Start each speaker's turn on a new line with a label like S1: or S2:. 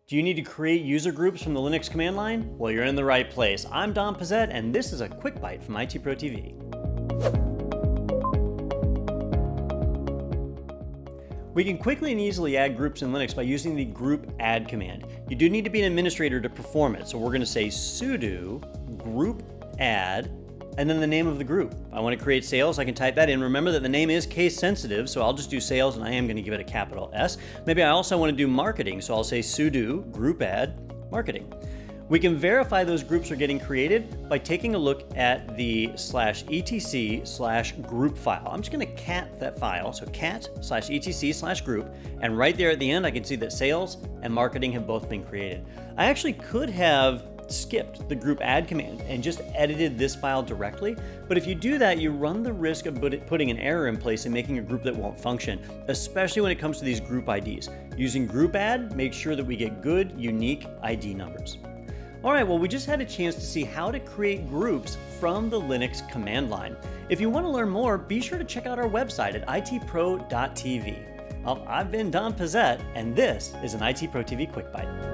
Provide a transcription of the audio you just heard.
S1: Do you need to create user groups from the Linux command line? Well, you're in the right place. I'm Don Pezet, and this is a quick bite from IT Pro TV. We can quickly and easily add groups in Linux by using the group add command. You do need to be an administrator to perform it, so we're going to say sudo group add and then the name of the group. I want to create sales, I can type that in. Remember that the name is case sensitive, so I'll just do sales and I am going to give it a capital S. Maybe I also want to do marketing, so I'll say sudo group add marketing. We can verify those groups are getting created by taking a look at the /etc/group file. I'm just going to cat that file, so cat/etc/group, and right there at the end I can see that sales and marketing have both been created. I actually could have skipped the group add command and just edited this file directly, but if you do that, you run the risk of putting an error in place and making a group that won't function, especially when it comes to these group IDs. Using group add makes sure that we get good, unique ID numbers. All right, well, we just had a chance to see how to create groups from the Linux command line. If you want to learn more, be sure to check out our website at itpro.tv. Well, I've been Don Pezet, and this is an IT Pro TV Quick Bite.